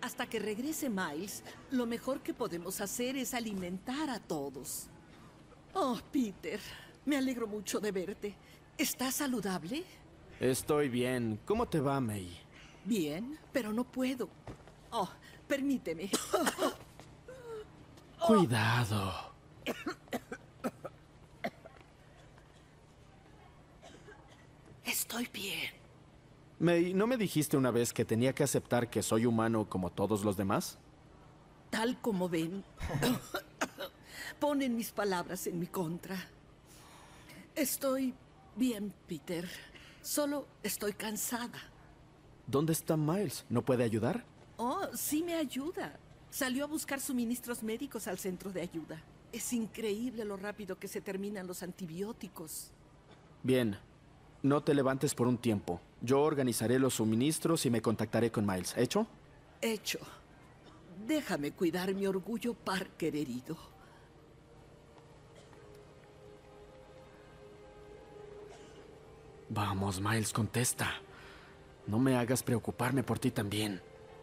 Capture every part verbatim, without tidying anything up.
Hasta que regrese Miles, lo mejor que podemos hacer es alimentar a todos. Oh, Peter, me alegro mucho de verte. ¿Estás saludable? Estoy bien. ¿Cómo te va, May? Bien, pero no puedo. Oh, permíteme. Cuidado. Estoy bien. May, ¿no me dijiste una vez que tenía que aceptar que soy humano como todos los demás? Tal como ven, ponen mis palabras en mi contra. Estoy bien, Peter. Solo estoy cansada. ¿Dónde está Miles? ¿No puede ayudar? Oh, sí me ayuda. Salió a buscar suministros médicos al centro de ayuda. Es increíble lo rápido que se terminan los antibióticos. Bien. No te levantes por un tiempo. Yo organizaré los suministros y me contactaré con Miles. ¿Hecho? Hecho. Déjame cuidar mi orgullo Parker herido. Vamos, Miles, contesta. No me hagas preocuparme por ti también.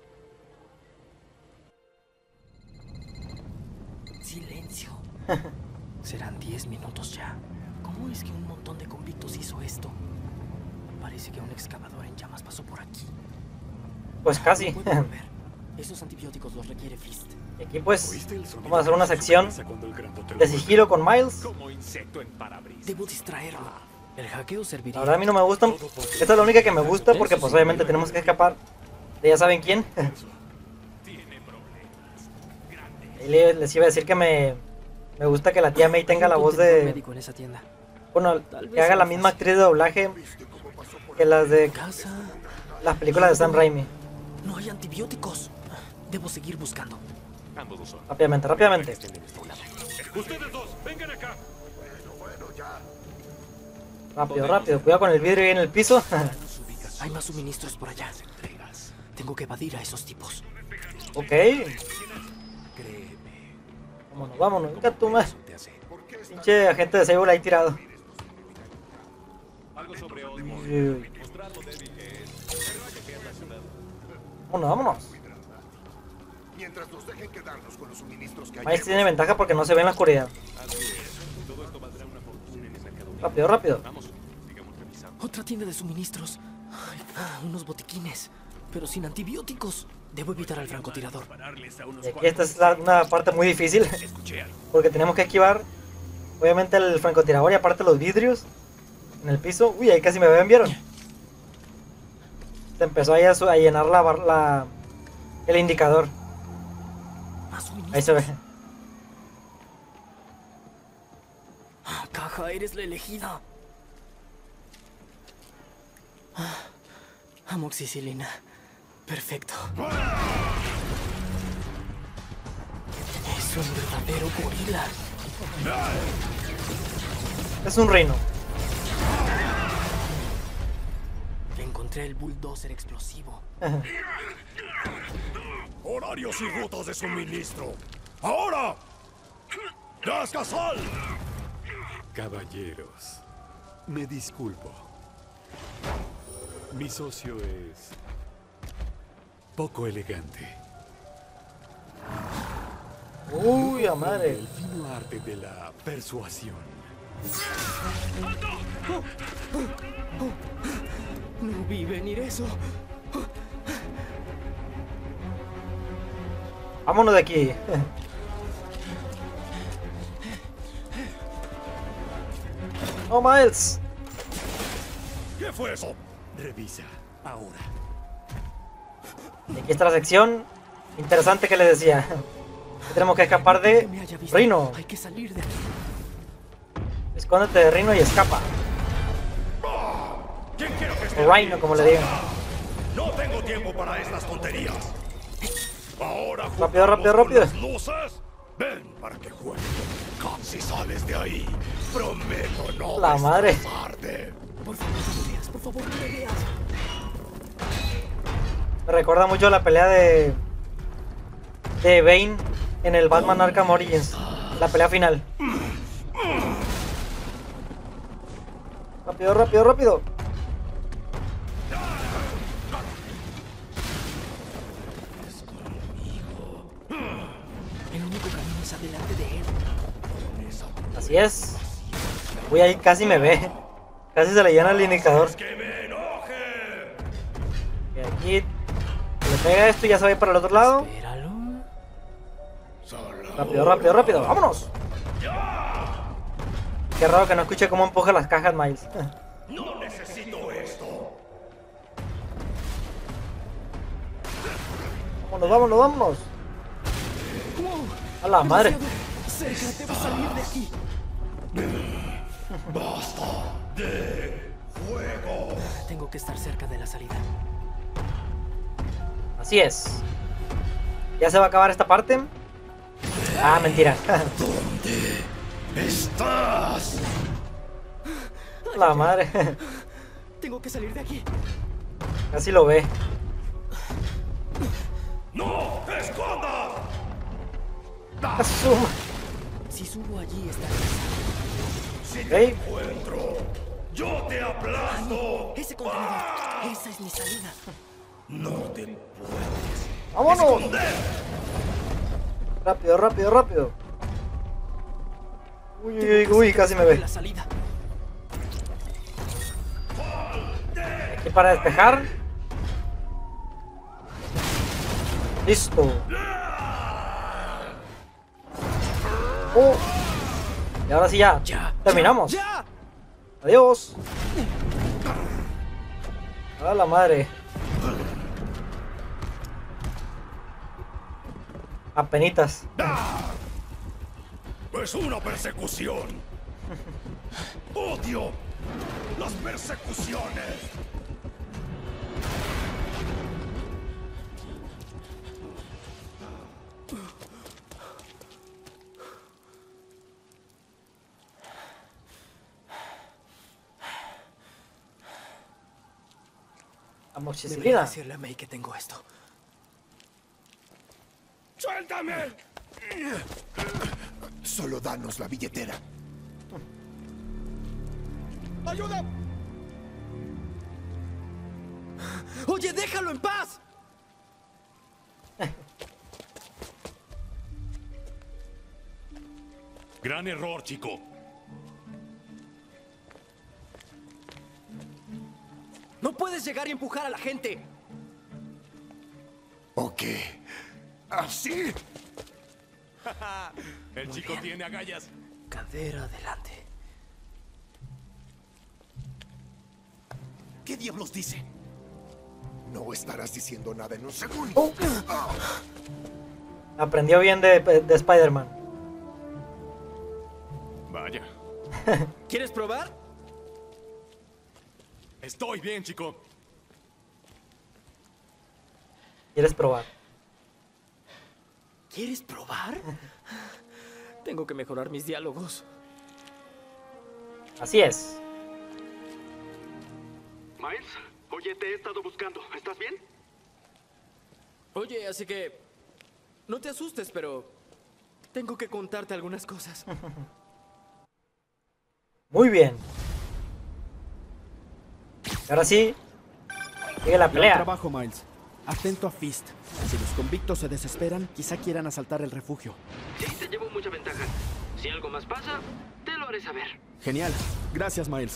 Silencio. Serán diez minutos ya. ¿Cómo es que un montón de convictos hizo esto? Parece que un excavador en llamas pasó por aquí. Pues casi. No puedo volver. Esos antibióticos los requiere Fist. Y aquí pues vamos a hacer una sección de sigilo con Miles. Debo distraerlo. El hackeo serviría. La verdad a mí no me gustan. Esta es la única que me gusta porque pues obviamente tenemos que escapar de ya saben quién. Y les iba a decir que me, me gusta que la tía May tenga la voz de... Bueno, que haga la misma actriz de doblaje que las de las películas de Sam Raimi. No hay antibióticos. Debo seguir buscando. Rápidamente, rápidamente. Ustedes dos, vengan acá. Rápido, rápido. Cuidado con el vidrio ahí en el piso. Hay más suministros por allá. Tengo que evadir a esos tipos. Ok. Vámonos, vámonos. Venga tú más. Pinche agente de Sable ahí tirado. Vámonos, vámonos. Mientras nos dejen quedarnos con los suministros que hay. Miles tiene ventaja porque no se ve en la oscuridad. Rápido, rápido. Otra tienda de suministros. Ay, unos botiquines, pero sin antibióticos. Debo evitar al francotirador. Y aquí esta es la, una parte muy difícil. Porque tenemos que esquivar, obviamente, el francotirador y aparte los vidrios en el piso. Uy, ahí casi me ven, ¿vieron? Se empezó ahí a, a llenar la, la, el indicador. Ahí se ve. Ah, caja, eres la elegida. Ah, amoxicilina. Perfecto. Es un verdadero gorila. Es un reino. Encontré el bulldozer explosivo. Horarios y rutas de suministro. ¡Ahora! ¡Gasgasal! Caballeros, me disculpo. Mi socio es poco elegante. Uy, a madre. El fino arte de la persuasión. No vi venir eso. Vámonos de aquí. ¡Oh, Miles! ¿Qué fue eso? Revisa ahora. Y aquí está la sección interesante que les decía. Tenemos que escapar de Rhino. Hay que salir de aquí. Escóndete de Rhino y escapa. ¿Quién quiere que esté O Rhino, como le digan. No tengo tiempo para estas tonterías. Ahora Rápido, rápido, rápido. las luces. Ven para que juegue. Si sales de ahí, prometo no La madre. destrozarte. Por favor, no me veas, por favor, no me veas. Me recuerda mucho la pelea de de Bane en el Batman Arkham Origins. La pelea final. Rápido, rápido, rápido. más adelante de él. Así es. Uy, ahí casi me ve. Casi se le llena el indicador. Y aquí le pega esto y ya se va a ir para el otro lado. Espéralo. Rápido, rápido, rápido. ¡Vámonos! Qué raro que no escuche cómo empuja las cajas, Miles. No necesito esto. Vámonos, vámonos, vámonos. A la madre. Cerca, debo salir de aquí. Basta de fuego. Tengo que estar cerca de la salida. Así es. ¿Ya se va a acabar esta parte? Ah, mentira. ¿Dónde estás? La madre. Tengo que salir de aquí. Casi lo ve. ¡No! ¡Esconda! Asuma. Si subo allí, está. Si Ok. te encuentro, yo te aplasto. Ese contenedor. Esa es mi salida. No te puedes ¡Vámonos! esconder. Rápido, rápido, rápido. Uy, uy, uy, casi me ve. La salida. Aquí para despejar. Listo. Oh. Y ahora sí ya. Ya. Terminamos. ¡Ya! Adiós. A la madre. Apenitas. Es una persecución. Odio las persecuciones. Debería Amoxicilina. decirle a May que tengo esto. ¡Suéltame! Solo danos la billetera. ¡Ayuda! ¡Oye, déjalo en paz! Gran error, chico. ¡No puedes llegar y empujar a la gente! ¿O qué? ¿Así? El chico tiene agallas. Cadera adelante. ¿Qué diablos dice? No estarás diciendo nada en un segundo. Oh. Aprendió bien de, de Spider-Man. Vaya. ¿Quieres probar? Estoy bien, chico. ¿Quieres probar? ¿Quieres probar? Tengo que mejorar mis diálogos. Así es. Miles, oye, te he estado buscando. ¿Estás bien? Oye, así que... No te asustes, pero... Tengo que contarte algunas cosas. Muy bien. Ahora sí. Sigue la Buen pelea. trabajo, Miles. Atento a Fist. Si los convictos se desesperan, quizá quieran asaltar el refugio. Sí, te llevo mucha ventaja. Si algo más pasa, te lo haré saber. Genial. Gracias, Miles.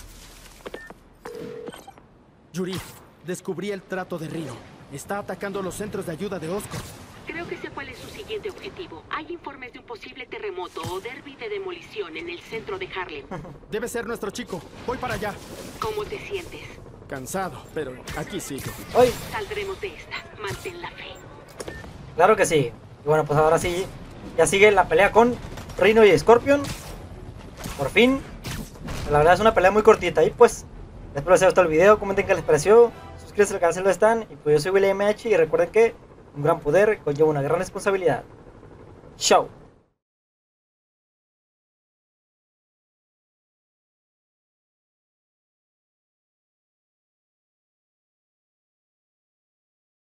Yuri, descubrí el trato de Rhino. Está atacando los centros de ayuda de Oscorp. Creo que sé cuál es su siguiente objetivo. Hay informes de un posible terremoto o derbi de demolición en el centro de Harlem. Debe ser nuestro chico. Voy para allá. ¿Cómo te sientes? Cansado, pero aquí sigo. ¡Ay! Saldremos de esta. Mantén la fe. Claro que sí. Y bueno, pues ahora sí. Ya sigue la pelea con Rhino y Scorpion. Por fin. La verdad es una pelea muy cortita. Y pues, espero les haya gustado el video. Comenten qué les pareció. Suscríbanse al canal si lo están. Y pues yo soy William M H. Y recuerden que un gran poder conlleva una gran responsabilidad. Chao.